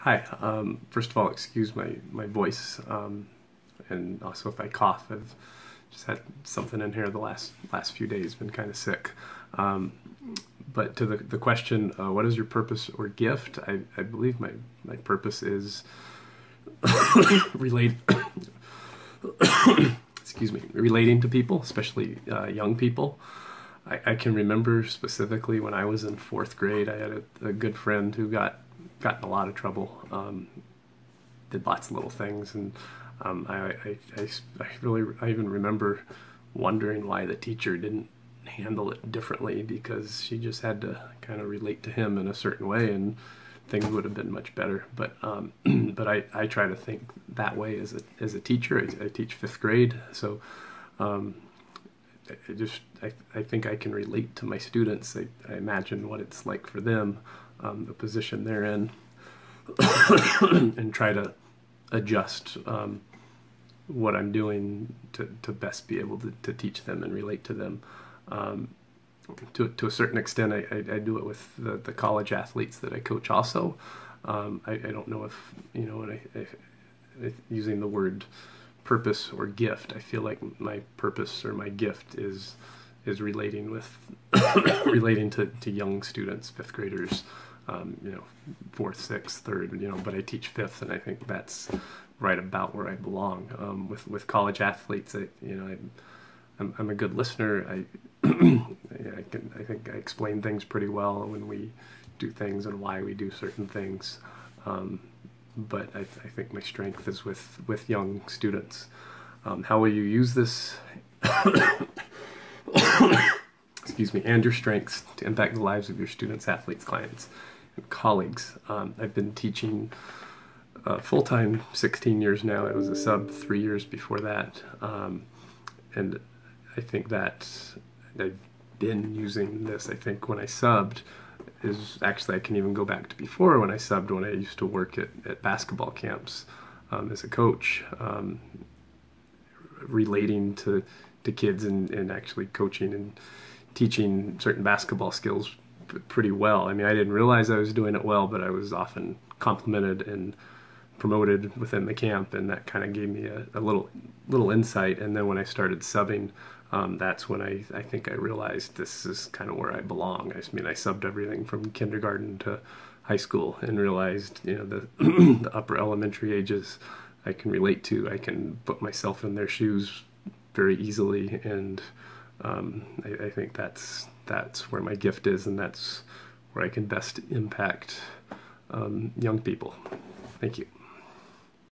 Hi. First of all, excuse my voice, and also if I cough. I've just had something in here the last few days. Been kind of sick. Um, but to the question, what is your purpose or gift? I believe my purpose is relate. Excuse me, relating to people, especially young people. I can remember specifically when I was in fourth grade, I had a good friend who got in a lot of trouble, did lots of little things, and I even remember wondering why the teacher didn't handle it differently, because she just had to kind of relate to him in a certain way, and things would have been much better. But but I try to think that way as a teacher. I teach fifth grade, so um, I think I can relate to my students. I imagine what it's like for them, the position they're in, and try to adjust what I'm doing to best be able to teach them and relate to them. Um, to a certain extent, I do it with the college athletes that I coach also. I don't know if, when using the word purpose or gift, I feel like my purpose or my gift is relating with relating to young students, fifth graders, fourth, sixth, third, but I teach fifth, and I think that's right about where I belong. With college athletes, I'm a good listener. I think I explain things pretty well when we do things and why we do certain things. But I think my strength is with young students. How will you use this? Excuse me, and your strengths to impact the lives of your students, athletes, clients, and colleagues. I've been teaching full-time 16 years now. I was a sub 3 years before that. And I think that I've been using this. I think when I subbed, is actually, I can even go back to before when I subbed, when I used to work at basketball camps as a coach, relating to kids and actually coaching and teaching certain basketball skills pretty well. I mean, I didn't realize I was doing it well, but I was often complimented and promoted within the camp, and that kind of gave me a little insight. And then when I started subbing, that's when I think I realized this is kind of where I belong. I mean, I subbed everything from kindergarten to high school, and realized, the the upper elementary ages I can relate to. I can put myself in their shoes very easily, and I think that's where my gift is, and that's where I can best impact young people. Thank you.